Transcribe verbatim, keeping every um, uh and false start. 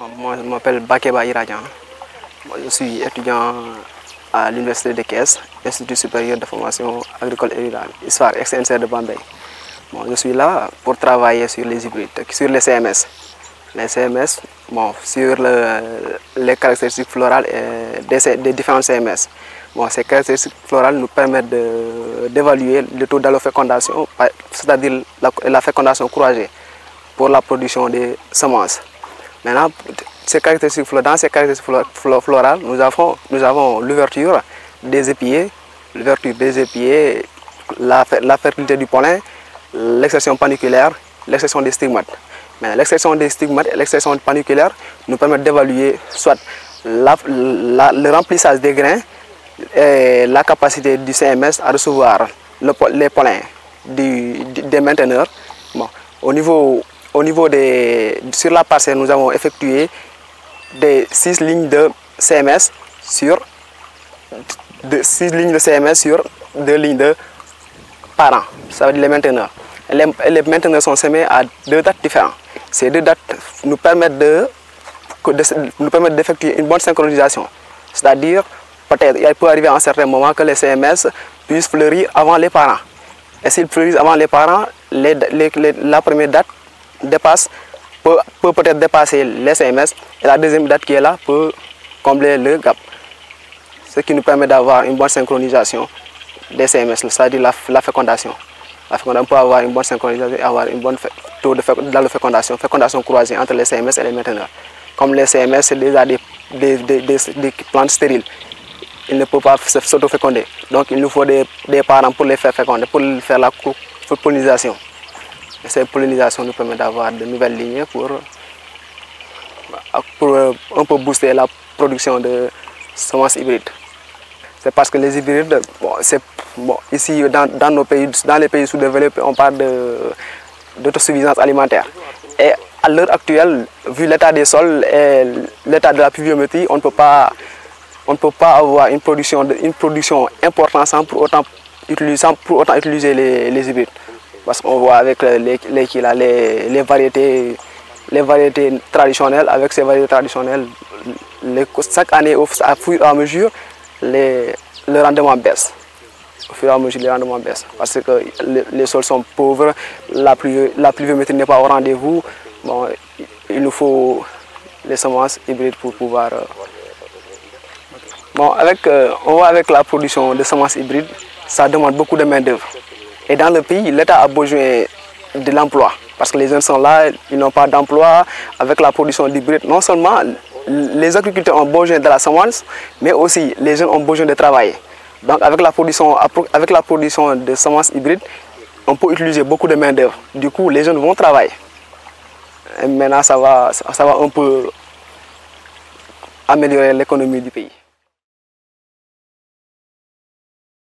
Moi, je m'appelle Bakeba Iradjan. Je suis étudiant à l'Université de Thiès, Institut supérieur de formation agricole et rurale, I S F A R, ex-N C R de Bambey. Bon, je suis là pour travailler sur les hybrides, sur les C M S. Les C M S, bon, sur le, les caractéristiques florales et des, des différents C M S. Bon, ces caractéristiques florales nous permettent d'évaluer le taux d'allofécondation, c'est-à-dire la, la fécondation croisée pour la production des semences. Maintenant, ces caractéristiques, dans ces caractéristiques florales, nous avons, nous avons l'ouverture des épillets, l'ouverture des épillets, la, la fertilité du pollen, l'expression paniculaire, l'expression des stigmates. L'expression des stigmates et l'expression paniculaire nous permettent d'évaluer soit la, la, le remplissage des grains et la capacité du C M S à recevoir le, les pollens du, des mainteneurs. Bon, au niveau, au niveau des, sur la parcelle, nous avons effectué des six lignes de C M S sur de six lignes de C M S sur deux lignes de parents, ça veut dire les mainteneurs. Les, les mainteneurs sont semés à deux dates différentes. Ces deux dates nous permettent de, de nous permettent d'effectuer une bonne synchronisation, c'est-à-dire peut-être il peut arriver à un certain moment que les C M S puissent fleurir avant les parents. Et s'ils fleurissent avant les parents, les, les, les, la première date dépasse, peut peut-être peut dépasser les C M S et la deuxième date qui est là peut combler le gap. Ce qui nous permet d'avoir une bonne synchronisation des C M S, c'est-à-dire la, la fécondation. La fécondation. On peut avoir une bonne synchronisation et avoir un bon taux de fécondation, fécondation croisée entre les C M S et les mainteneurs. Comme les C M S, c'est déjà des, des, des, des, des plantes stériles. Ils ne peuvent pas s'auto-féconder. Donc il nous faut des, des parents pour les faire féconder, pour faire la pollinisation. Et cette pollinisation nous permet d'avoir de nouvelles lignées pour, pour un peu booster la production de semences hybrides. C'est parce que les hybrides, bon, c'est bon, ici dans, dans, nos pays, dans les pays sous-développés, on parle d'autosuffisance alimentaire. Et à l'heure actuelle, vu l'état des sols et l'état de la pluviométrie, on ne peut pas, on ne peut pas avoir une production, de, une production importante sans pour autant utiliser, sans pour autant utiliser les, les hybrides. Parce qu'on voit avec les, les, les, les, variétés, les variétés traditionnelles, avec ces variétés traditionnelles, les, chaque année, au fur et à mesure, les, le rendement baisse. Au fur et à mesure, le rendement baisse. Parce que les, les sols sont pauvres, la, pluie, la pluviométrie n'est pas au rendez-vous. Bon, il nous faut les semences hybrides pour pouvoir... Euh... Bon, avec, euh, on voit avec la production de semences hybrides, ça demande beaucoup de main-d'œuvre. Et dans le pays, l'État a besoin de l'emploi. Parce que les jeunes sont là, ils n'ont pas d'emploi. Avec la production d'hybrides, non seulement les agriculteurs ont besoin de la semence, mais aussi les jeunes ont besoin de travailler. Donc avec la production, avec la production de semences hybrides, on peut utiliser beaucoup de main-d'œuvre. Du coup, les jeunes vont travailler. Et maintenant, ça va, ça va un peu améliorer l'économie du pays.